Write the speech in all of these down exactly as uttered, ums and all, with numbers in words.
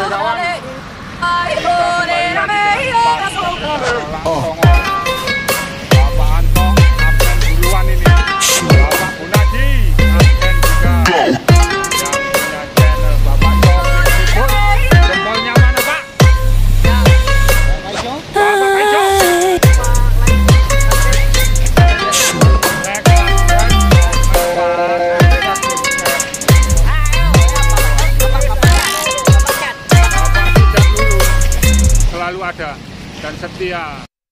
Oh. Bapak Anto, absen duluan ini. Bapak Gunadi, absen juga. Yang punya channel Bapak Jom, jempolnya mana Pak? Bapak Kaijo. Selalu ada dan setia.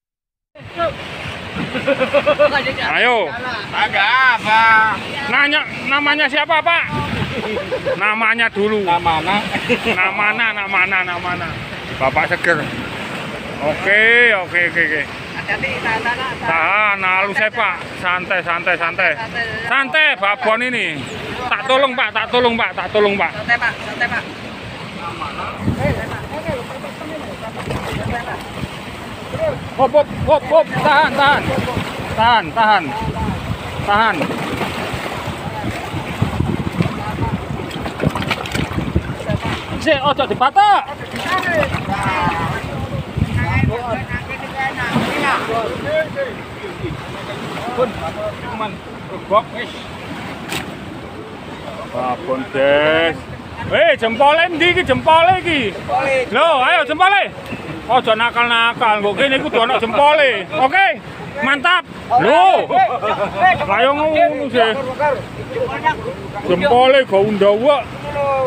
Ayo. Agak apa? Nanya namanya siapa Pak? Namanya dulu. Namana. Namana, namana, namana. Bapak Seger. Oke, oke, oke, oke. Tahan, halus saya Pak. Santai, santai, santai. Santai, babon ini. Tak tolong Pak, tak tolong Pak, tak tolong Pak. Santai Pak, santai Pak. Hop, hop, hop, hop, tahan, tahan, tahan, tahan, tahan. Si, ojo dipatok. Pun, cuman gebok wis. Babon des. Hei, jempole ndi iki jempole iki? Loh, ayo jempole. Ojo nakal-nakal, kok kene iku ono jempole. Oke, mantap. Loh. Ayo ngono sih. Jempole go undhawa.